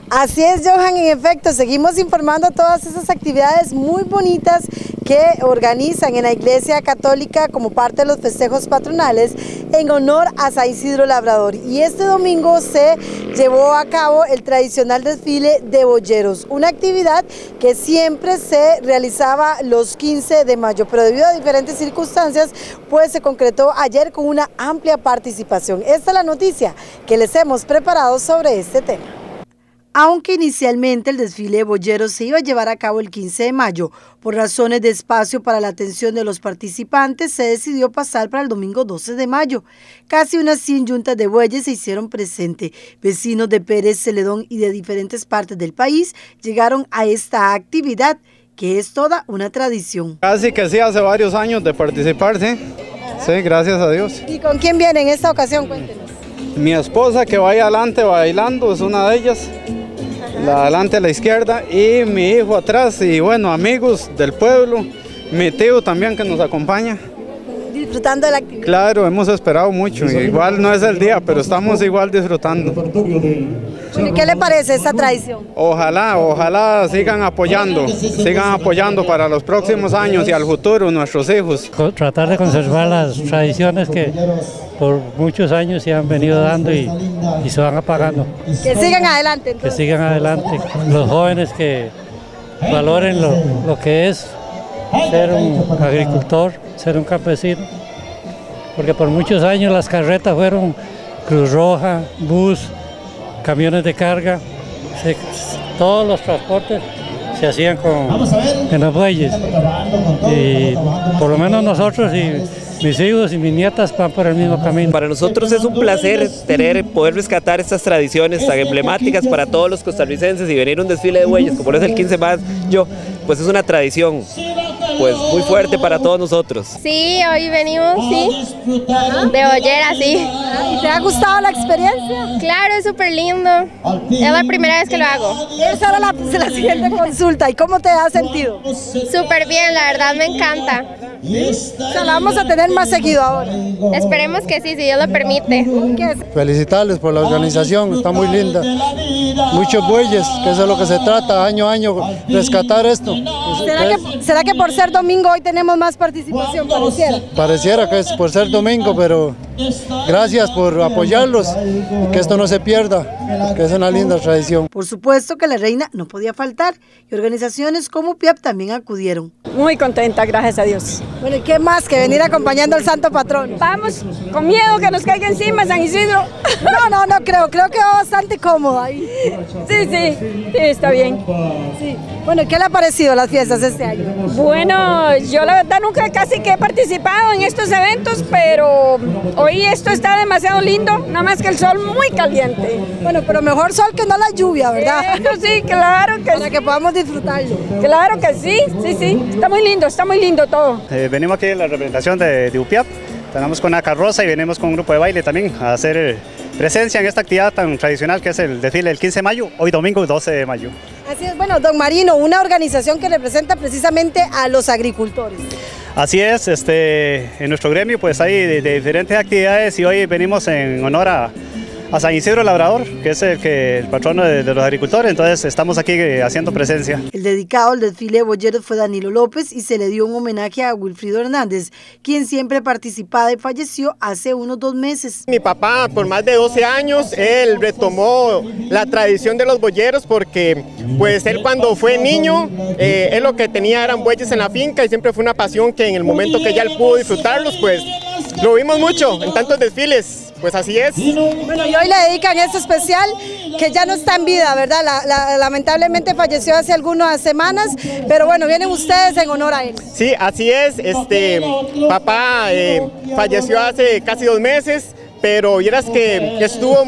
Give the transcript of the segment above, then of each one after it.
Así es, Johan, en efecto, seguimos informando todas esas actividades muy bonitas que organizan en la Iglesia Católica como parte de los festejos patronales en honor a San Isidro Labrador. Y este domingo se llevó a cabo el tradicional desfile de boyeros, una actividad que siempre se realizaba los 15 de mayo, pero debido a diferentes circunstancias, pues se concretó ayer con una amplia participación. Esta es la noticia que les hemos preparado sobre este tema. Aunque inicialmente el desfile de boyeros se iba a llevar a cabo el 15 de mayo, por razones de espacio para la atención de los participantes, se decidió pasar para el domingo 12 de mayo. Casi unas 100 yuntas de bueyes se hicieron presente. Vecinos de Pérez Celedón y de diferentes partes del país llegaron a esta actividad, que es toda una tradición. Casi que sí, hace varios años de participar, sí. Sí, gracias a Dios. ¿Y con quién viene en esta ocasión? Cuéntenos. Mi esposa, que va ahí adelante bailando, es una de ellas. La adelante a la izquierda, y mi hijo atrás, y bueno, amigos del pueblo, mi tío también que nos acompaña. Disfrutando de la actividad. Claro, hemos esperado mucho, igual no es el día, pero estamos igual disfrutando. ¿Qué le parece esta tradición? Ojalá sigan apoyando para los próximos años y al futuro nuestros hijos. Tratar de conservar las tradiciones que por muchos años se han venido dando y se van apagando. Que sigan adelante. Entonces. Que sigan adelante. Los jóvenes que valoren lo que es ser un agricultor, ser un campesino, porque por muchos años las carretas fueron Cruz Roja, bus, camiones de carga, todos los transportes se hacían en los bueyes, y por lo menos nosotros y mis hijos y mis nietas van por el mismo camino. Para nosotros es un placer poder rescatar estas tradiciones tan emblemáticas para todos los costarricenses, y venir a un desfile de bueyes, como es el 15 de mayo, pues es una tradición pues muy fuerte para todos nosotros. Sí, hoy venimos, sí, de boyera, sí. ¿Y te ha gustado la experiencia? Claro, es súper lindo. Es la primera vez que lo hago. Esa era la siguiente consulta. ¿Y cómo te has sentido? Súper bien, la verdad me encanta. O sea, la vamos a tener más seguido ahora. Esperemos que sí, si Dios lo permite. Felicitarles por la organización, está muy linda. Muchos bueyes, que eso es lo que se trata, año a año, rescatar esto. ¿Será que por ser domingo hoy tenemos más participación? Pareciera que es por ser domingo, pero gracias por apoyarlos y que esto no se pierda, que es una linda tradición. Por supuesto que la reina no podía faltar, y organizaciones como PIAP también acudieron. Muy contenta, gracias a Dios. Bueno, ¿y qué más que venir acompañando al santo patrón? Vamos, con miedo que nos caiga encima San Isidro. No creo que va bastante cómodo ahí. Sí, está bien. Sí. Bueno, ¿qué le ha parecido las fiestas este año? Bueno, yo la verdad nunca casi que he participado en estos eventos, pero hoy esto está demasiado lindo, nada más que el sol muy caliente. Bueno, pero mejor sol que no la lluvia, ¿verdad? Sí, claro que Para que podamos disfrutarlo. Claro que sí, está muy lindo todo. Venimos aquí en la representación de UPIAP, tenemos con una carroza y venimos con un grupo de baile también a hacer presencia en esta actividad tan tradicional que es el desfile del 15 de mayo, hoy domingo 12 de mayo. Así es, bueno, don Marino, una organización que representa precisamente a los agricultores. Así es, en nuestro gremio pues hay de diferentes actividades, y hoy venimos en honor a San Isidro Labrador, que es el patrono de los agricultores, entonces estamos aquí haciendo presencia. El dedicado al desfile de boyeros fue Danilo López, y se le dio un homenaje a Wilfrido Hernández, quien siempre participaba y falleció hace unos 2 meses. Mi papá, por más de 12 años, él retomó la tradición de los boyeros, porque pues él cuando fue niño, él lo que tenía eran bueyes en la finca, y siempre fue una pasión que en el momento que ya él pudo disfrutarlos, pues lo vimos mucho en tantos desfiles. Pues así es. Bueno, y hoy le dedican esto especial, que ya no está en vida, ¿verdad? Lamentablemente falleció hace algunas semanas, pero bueno, vienen ustedes en honor a él. Sí, así es. Papá falleció hace casi 2 meses, pero vieras que estuvo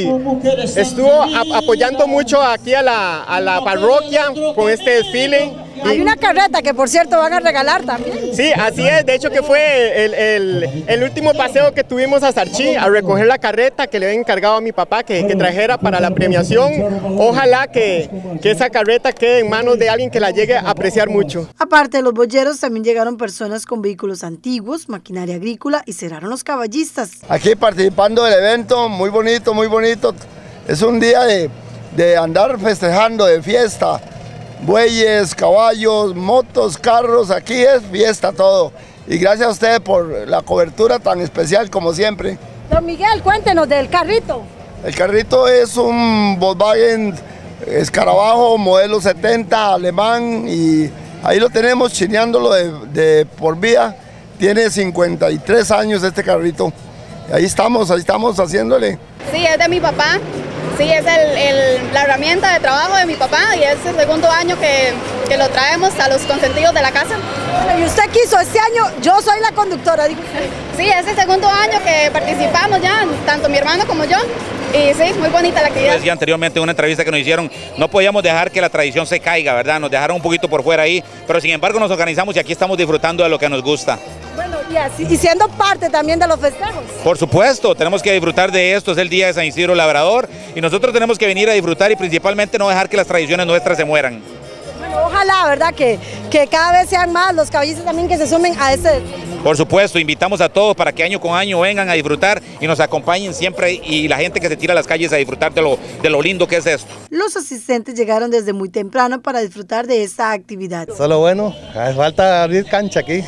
apoyando mucho aquí a la parroquia con este desfile. Hay una carreta que por cierto van a regalar también. Sí, así es, de hecho que fue el último paseo que tuvimos a Sarchí a recoger la carreta que le había encargado a mi papá que trajera para la premiación. Ojalá que esa carreta quede en manos de alguien que la llegue a apreciar mucho. Aparte de los boyeros, también llegaron personas con vehículos antiguos, maquinaria agrícola, y cerraron los caballistas. Aquí participando del evento, muy bonito, muy bonito. Es un día de de andar festejando de fiesta. Bueyes, caballos, motos, carros, aquí es fiesta todo. Y gracias a ustedes por la cobertura tan especial como siempre. Don Miguel, cuéntenos del carrito. El carrito es un Volkswagen Escarabajo modelo 70 alemán y ahí lo tenemos chineándolo de por vida. Tiene 53 años este carrito. Ahí estamos haciéndole. Sí, es de mi papá. Sí, es la herramienta de trabajo de mi papá y es el segundo año que lo traemos a los consentidos de la casa. Bueno, y usted quiso este año, yo soy la conductora, digo. Sí, es el segundo año que participamos ya, tanto mi hermano como yo. Y sí, muy bonita la actividad. Yo decía anteriormente en una entrevista que nos hicieron, no podíamos dejar que la tradición se caiga, ¿verdad? Nos dejaron un poquito por fuera ahí, pero sin embargo nos organizamos y aquí estamos disfrutando de lo que nos gusta. Bueno, y siendo parte también de los festejos. Por supuesto, tenemos que disfrutar de esto, es el día de San Isidro Labrador y nosotros tenemos que venir a disfrutar y principalmente no dejar que las tradiciones nuestras se mueran. Bueno, ojalá, ¿verdad? Que cada vez sean más los caballistas también que se sumen a ese. Por supuesto, invitamos a todos para que año con año vengan a disfrutar y nos acompañen siempre y la gente que se tira a las calles a disfrutar de lo lindo que es esto. Los asistentes llegaron desde muy temprano para disfrutar de esta actividad. Solo bueno, hace falta abrir cancha aquí.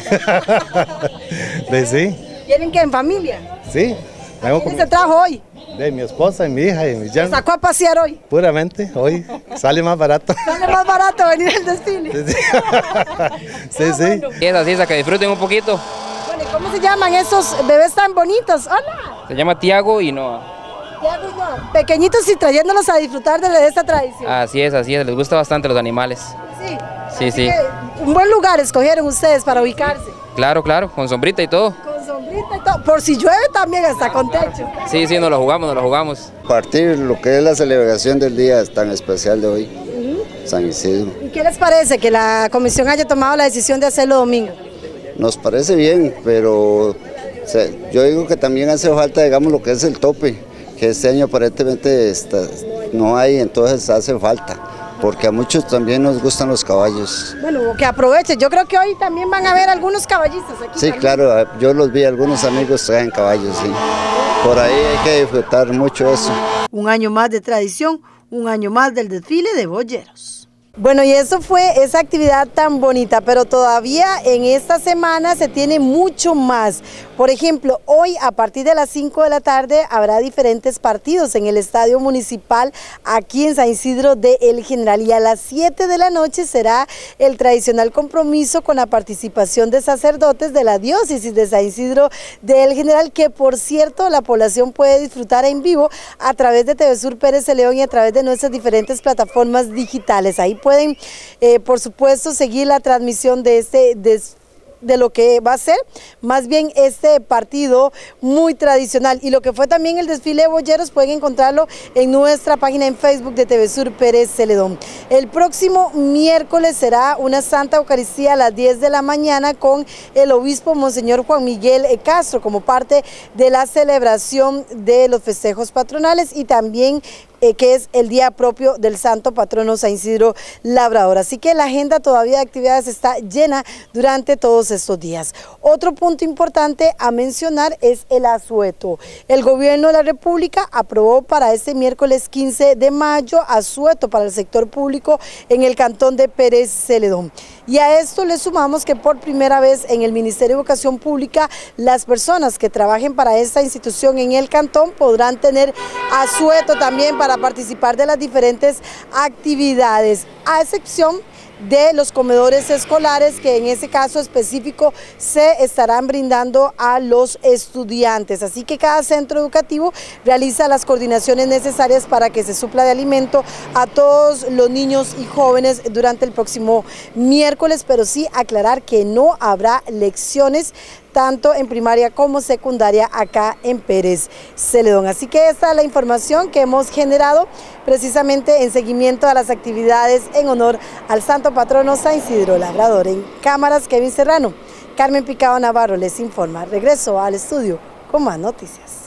Sí. ¿Vienen que en familia? Sí. ¿Quién se trajo hoy? De mi esposa y mi hija y mi yerno. ¿Sacó a pasear hoy? Puramente, hoy sale más barato. ¿Sale más barato venir al desfile? Sí, sí. Y es así, es a que disfruten un poquito. Bueno, ¿y cómo se llaman esos bebés tan bonitos? Hola. Se llama Tiago y Noah. Tiago y Noah. Pequeñitos y trayéndolos a disfrutar de esta tradición. Así es, les gusta bastante los animales. Sí. Sí, sí. Un buen lugar escogieron ustedes para ubicarse. Claro, claro, con sombrita y todo. Con sombrita y todo. Por si llueve también hasta con techo. Sí, sí, nos lo jugamos. Partir lo que es la celebración del día tan especial de hoy, San Isidro. ¿Y qué les parece que la comisión haya tomado la decisión de hacerlo domingo? Nos parece bien, pero yo digo que también hace falta, digamos, lo que es el tope, que este año aparentemente no hay, entonces hace falta. Porque a muchos también nos gustan los caballos. Bueno, que aprovechen. Yo creo que hoy también van a ver algunos caballistas aquí. Sí, también. Claro, yo los vi, algunos amigos traen caballos, sí. Por ahí hay que disfrutar mucho eso. Un año más de tradición, un año más del desfile de boyeros. Bueno, y eso fue esa actividad tan bonita, pero todavía en esta semana se tiene mucho más. Por ejemplo, hoy a partir de las 5 de la tarde habrá diferentes partidos en el Estadio Municipal aquí en San Isidro de El General y a las 7 de la noche será el tradicional compromiso con la participación de sacerdotes de la diócesis de San Isidro de El General, que por cierto la población puede disfrutar en vivo a través de TV Sur Pérez de León y a través de nuestras diferentes plataformas digitales. Ahí pueden, por supuesto, seguir la transmisión de de lo que va a ser más bien este partido muy tradicional y lo que fue también el desfile de boyeros pueden encontrarlo en nuestra página en Facebook de TV Sur Pérez Celedón. El próximo miércoles será una Santa Eucaristía a las 10 de la mañana con el obispo Monseñor Juan Miguel Castro como parte de la celebración de los festejos patronales y también que es el día propio del santo patrono San Isidro Labrador. Así que la agenda todavía de actividades está llena durante todos estos días. Otro punto importante a mencionar es el asueto. El gobierno de la República aprobó para este miércoles 15 de mayo asueto para el sector público en el cantón de Pérez Celedón. Y a esto le sumamos que por primera vez en el Ministerio de Educación Pública las personas que trabajen para esta institución en el cantón podrán tener asueto también para participar de las diferentes actividades, a excepción de los comedores escolares que en ese caso específico se estarán brindando a los estudiantes. Así que cada centro educativo realiza las coordinaciones necesarias para que se supla de alimento a todos los niños y jóvenes durante el próximo miércoles, pero sí aclarar que no habrá lecciones tanto en primaria como secundaria acá en Pérez Celedón. Así que esta es la información que hemos generado precisamente en seguimiento a las actividades en honor al santo patrono San Isidro Labrador. En cámaras, Kevin Serrano, Carmen Picado Navarro les informa. Regreso al estudio con más noticias.